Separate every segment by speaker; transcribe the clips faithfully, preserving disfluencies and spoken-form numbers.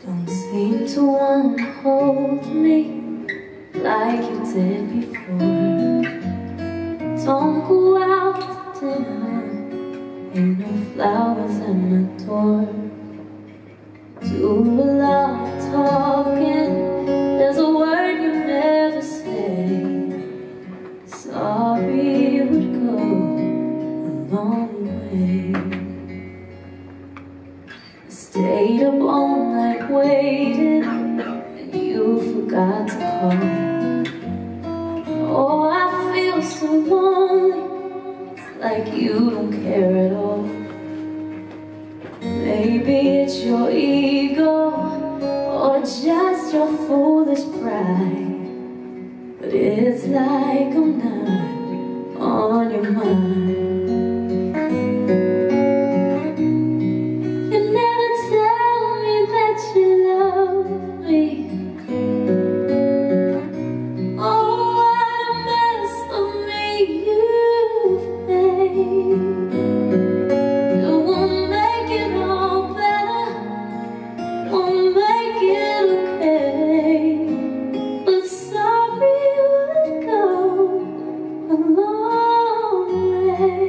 Speaker 1: Don't seem to want to hold me like you did before. Don't go out to dinner, ain't no flowers at my door. Do a lot of talking, there's a word you never say. Sorry would go a long way. I stayed up all night waiting, and you forgot to call. Oh, I feel so lonely, it's like you don't care at all. Maybe it's your ego, or just your foolish pride, but it's like I'm not on your mind. You never tell me that you love me. Oh, what a mess of me you've made. It won't make it all better, won't make it okay, but sorry would go a long way.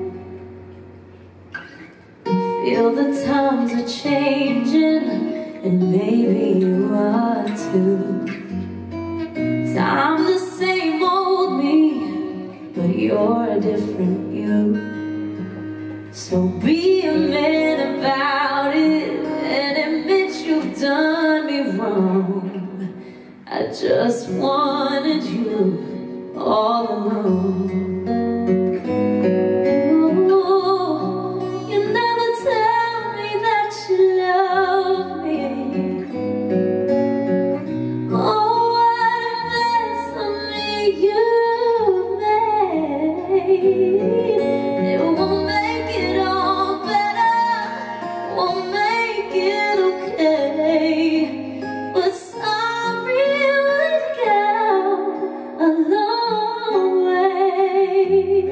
Speaker 1: Feel the times are changing, and maybe you are too. 'Cause I'm the same old me, but you're a different you. So be a man about it and admit you've done me wrong. I just wanted you all alone. Oh, you never tell me that you love me. Oh, what a mess of me you've made. It won't make it all better, won't make it okay, but sorry would go a long way.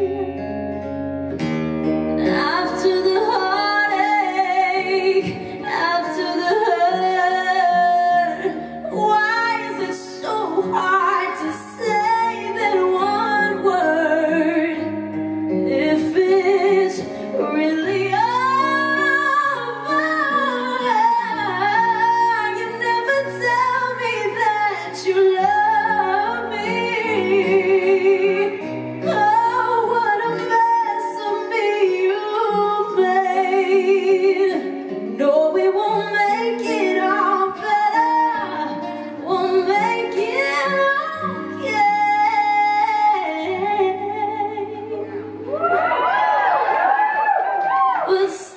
Speaker 1: After the heartache, after the hurt, why is it so hard to say that one word? If it's really over, you never tell me that you love me. Oh, what a mess of me you've made. No, it won't make it all better, won't make it okay, but